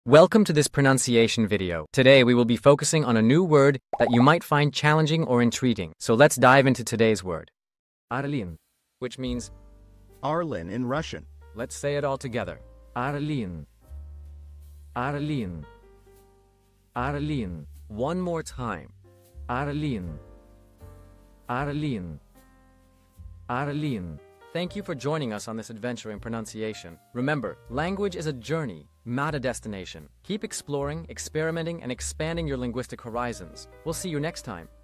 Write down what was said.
Welcome to this pronunciation video. Today we will be focusing on a new word that you might find challenging or intriguing. So let's dive into today's word. Арлин, which means Arlin in Russian. Let's say it all together. Арлин. Арлин. Арлин. One more time. Арлин. Арлин. Арлин. Thank you for joining us on this adventure in pronunciation. Remember, language is a journey, not a destination. Keep exploring, experimenting, and expanding your linguistic horizons. We'll see you next time.